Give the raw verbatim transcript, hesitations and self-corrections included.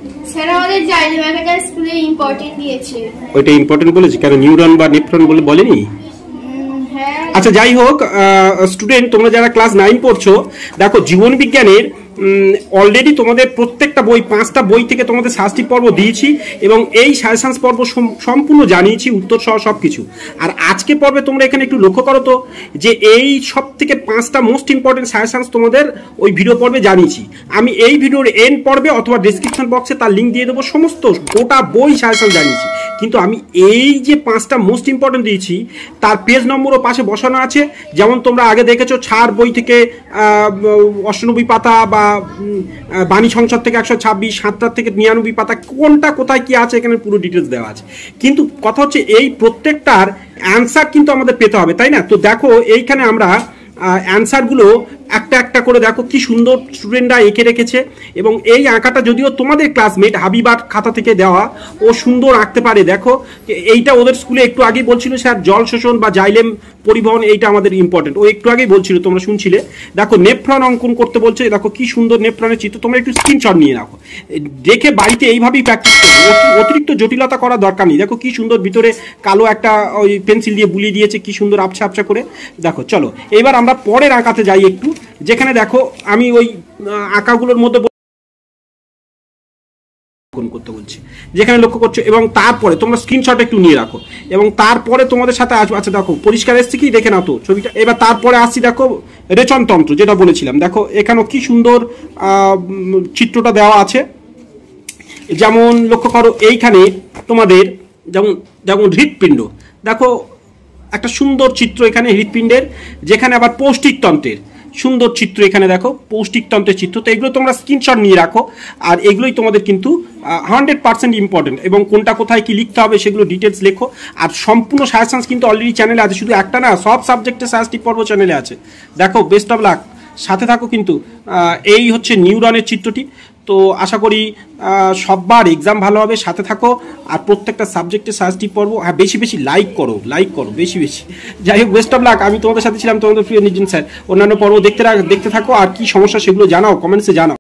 Sir আমাদের xylem একটা স্কুলে ইম্পর্টেন্ট দিয়েছে। ওইটা ইম্পর্টেন্ট বলেছে কেন, নিউরন বা নেফ্রন বলে বলেনি? হ্যাঁ। আচ্ছা যাই হোক স্টুডেন্ট, তোমরা যারা ক্লাস নাইন পড়ছো, দেখো জীবন বিজ্ঞানের অলরেডি তোমাদের প্রত্যেকটা বই, পাঁচটা বই থেকে তোমাদের শাস্তি পর্ব দিয়েছি এবং এই সাজেশনস পর্ব সম্পূর্ণ জানিয়েছি, উত্তর সহ সব কিছু। আর আজকে পর্বে তোমরা এখানে একটু লক্ষ্য করো তো যে এই সব থেকে পাঁচটা মোস্ট ইম্পর্টেন্ট সাজেশনস তোমাদের ওই ভিডিও পর্বে জানিয়েছি। আমি এই ভিডিওর এন্ড পর্বে অথবা ডিসক্রিপশন বক্সে তার লিঙ্ক দিয়ে দেবো, সমস্ত গোটা বই সাজেশন জানিয়েছি। কিন্তু আমি এই যে পাঁচটা মোস্ট ইম্পর্টেন্ট দিয়েছি তার পেজ নম্বরও পাশে বসানো আছে। যেমন তোমরা আগে দেখেছো ছাড় বই থেকে অষ্টানব্বই পাতা বা বাণী সংসদ থেকে একশো ছাব্বিশ, সাতটার থেকে নিরানব্বই পাতা, কোনটা কোথায় কি আছে এখানে পুরো ডিটেলস দেওয়া আছে। কিন্তু কথা হচ্ছে এই প্রত্যেকটার অ্যান্সার কিন্তু আমাদের পেতে হবে, তাই না? তো দেখো এইখানে আমরা অ্যান্সারগুলো একটা একটা করে দেখো কি সুন্দর স্টুডেন্টরা এঁকে রেখেছে। এবং এই আঁকাটা যদিও তোমাদের ক্লাসমেট হাবিবার খাতা থেকে দেওয়া, ও সুন্দর আঁকতে পারে। দেখো এইটা ওদের স্কুলে একটু আগেই বলছিল স্যার জল শোষণ বা জাইলেম পরিবহন এইটা আমাদের ইম্পর্টেন্ট, ও একটু আগেই বলছিল, তোমরা শুনছিলে। দেখো নেফ্রন অঙ্কন করতে বলছে, দেখো কি সুন্দর নেফ্রনের চিত্র, তোমরা একটু স্ক্রিনশট নিয়ে রাখো, দেখে বাড়িতে এইভাবেই প্র্যাকটিস করো, অতিরিক্ত জটিলতা করার দরকার নেই। দেখো কি সুন্দর ভিতরে কালো একটা ওই পেন্সিল দিয়ে বুলিয়ে দিয়েছে, কি সুন্দর আবছা আবছা করে। দেখো চলো এবার আমরা পরের আঁকাতে যাই একটু, যেখানে দেখো আমি ওই আঁকাগুলোর মধ্যে করতে বলছি, যেখানে লক্ষ্য করছো। এবং তারপরে তোমরা স্ক্রিনশট একটু নিয়ে রাখো এবং তারপরে তোমাদের সাথে আসবো। আচ্ছা দেখো পরিষ্কার এসছে কি, দেখে নাও তো ছবিটা। এবার তারপরে আসছি, দেখো রেচনতন্ত্র যেটা বলেছিলাম, দেখো এখানেও কি সুন্দর চিত্রটা দেওয়া আছে। যেমন লক্ষ্য করো এইখানে তোমাদের যেমন যেমন হৃৎপিণ্ড, দেখো একটা সুন্দর চিত্র এখানে হৃৎপিণ্ডের, যেখানে আবার পৌষ্টিকতন্ত্রের সুন্দর চিত্র এখানে দেখো, পৌষ্টিকতন্ত্রের চিত্র। তো এগুলো তোমরা স্ক্রিনশট নিয়ে রাখো, আর এগুলোই তোমাদের কিন্তু হান্ড্রেড পার্সেন্ট ইম্পর্টেন্ট। এবং কোনটা কোথায় কি লিখতে হবে সেগুলো ডিটেলস লেখো। আর সম্পূর্ণ সাজেশনস কিন্তু অলরেডি চ্যানেলে আছে, শুধু একটা না, সব সাবজেক্টে সাজেস্টিভ পর্ব চ্যানেলে আছে। দেখো বেস্ট অফ লাক, সাথে থাকো কিন্তু। এই হচ্ছে নিউরনের চিত্রটি। তো আশা করি সববার এক্সাম ভালো হবে, সাথে থাকো। আর প্রত্যেকটা সাবজেক্টে সাজেস্টিভ পর্ব, হ্যাঁ বেশি বেশি লাইক করো, লাইক করো বেশি বেশি। যাই হোক বেস্ট অফ লাক, আমি তোমাদের সাথে ছিলাম তোমাদের প্রিয় নির্জন স্যার। অন্যান্য পর্ব দেখতে দেখতে থাকো, আর কি সমস্যা সেগুলো জানাও, কমেন্টসে জানাও।